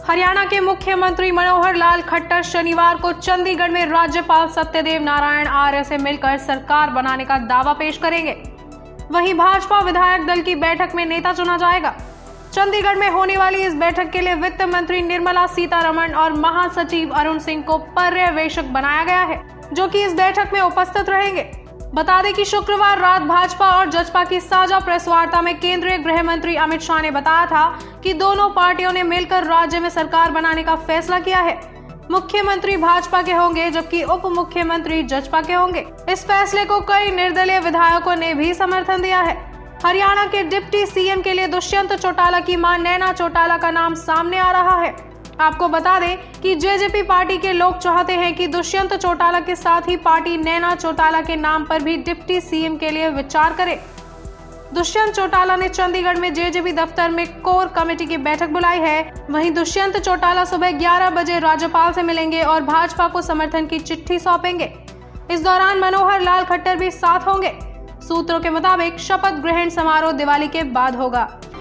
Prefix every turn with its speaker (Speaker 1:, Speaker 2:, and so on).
Speaker 1: हरियाणा के मुख्यमंत्री मनोहर लाल खट्टर शनिवार को चंडीगढ़ में राज्यपाल सत्यदेव नारायण आर्य से मिलकर सरकार बनाने का दावा पेश करेंगे। वहीं भाजपा विधायक दल की बैठक में नेता चुना जाएगा। चंडीगढ़ में होने वाली इस बैठक के लिए वित्त मंत्री निर्मला सीतारमण और महासचिव अरुण सिंह को पर्यवेक्षक बनाया गया है, जो कि इस बैठक में उपस्थित रहेंगे। बता दें कि शुक्रवार रात भाजपा और जसपा की साझा प्रेस वार्ता में केंद्रीय गृह मंत्री अमित शाह ने बताया था कि दोनों पार्टियों ने मिलकर राज्य में सरकार बनाने का फैसला किया है। मुख्यमंत्री भाजपा के होंगे, जबकि उप मुख्यमंत्री जसपा के होंगे। इस फैसले को कई निर्दलीय विधायकों ने भी समर्थन दिया है। हरियाणा के डिप्टी सीएम के लिए दुष्यंत चौटाला की मां नैना चौटाला का नाम सामने आ रहा है। आपको बता दें कि जेजेपी पार्टी के लोग चाहते हैं कि दुष्यंत चौटाला के साथ ही पार्टी नैना चौटाला के नाम पर भी डिप्टी सीएम के लिए विचार करे। दुष्यंत चौटाला ने चंडीगढ़ में जेजेपी दफ्तर में कोर कमेटी की बैठक बुलाई है। वहीं दुष्यंत चौटाला सुबह 11 बजे राज्यपाल से मिलेंगे और भाजपा को समर्थन की चिट्ठी सौंपेंगे। इस दौरान मनोहर लाल खट्टर भी साथ होंगे। सूत्रों के मुताबिक शपथ ग्रहण समारोह दिवाली के बाद होगा।